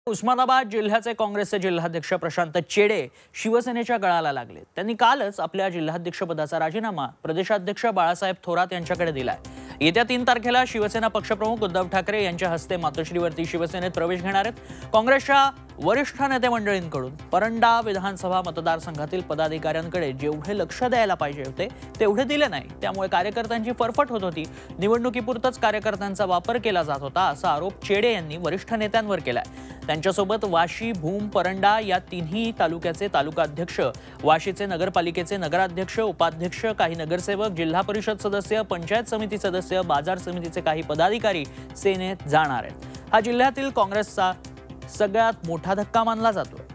उस्मानाबाद जिल्ह्याचे काँग्रेसचे जिल्हाध्यक्ष प्रशांत चेडे शिवसेनेच्या गळाला लागले। त्यांनी कालच आपल्या जिल्हाध्यक्षपदाचा राजीनामा प्रदेशाध्यक्ष बाळासाहेब थोरात यांच्याकडे दिलाय। येत्या 3 तारखेला शिवसेना पक्षप्रमुख उद्धव ठाकरे यांच्या हस्ते मातोश्रीवरती शिवसेनेत प्रवेश घेणार आहेत। काँग्रेसच्या वरिष्ठ नेते मंडळींकडून परंडा विधानसभा मतदारसंघातील पदाधिकाऱ्यांकडे जेवढे लक्ष द्यायला पाहिजे होते तेवढे दिले नाही, त्यामुळे कार्यकर्त्यांची फरफट होत होती। निवडणुकीपुरतच कार्यकर्त्यांचा वापर केला जात होता असा आरोप चेडे यांनी वरिष्ठ नेत्यांवर केलाय। त्यांच्यासोबत वाशी, भूम, परंडा या तिन्ही तालुक्याचे तालुकाध्यक्ष, वाशीचे नगरपालिकेचे नगराध्यक्ष, उपाध्यक्ष, काही नगरसेवक, जिल्हा परिषद सदस्य, पंचायत समिती सदस्य, बाजार समितीचे काही पदाधिकारी सेनेत जाणार आहेत। हा जिल्ह्यातील काँग्रेसचा सगळ्यात मोठा धक्का मानला जातो।